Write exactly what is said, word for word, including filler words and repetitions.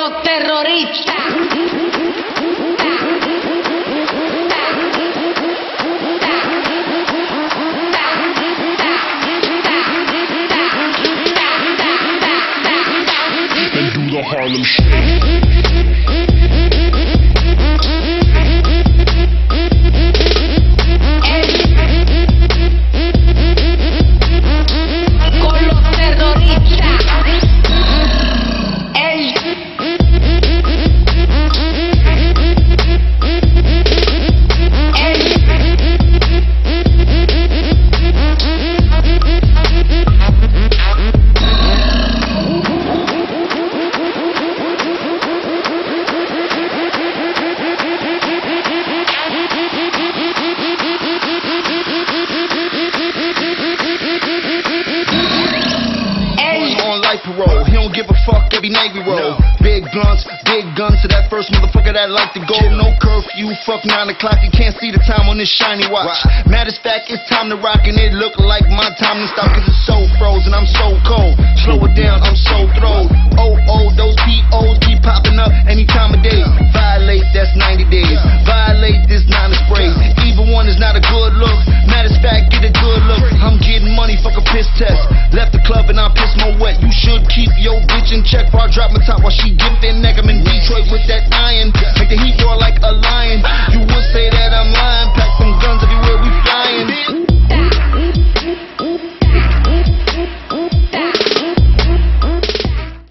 los terroristas. They do the Harlem Shake. Parole. He don't give a fuck every night we roll. No. Big blunts, big guns to that first motherfucker that like to go. No curfew, fuck nine o'clock. You can't see the time on this shiny watch. Right. Matter of fact, it's time to rock and it look like my time to stop.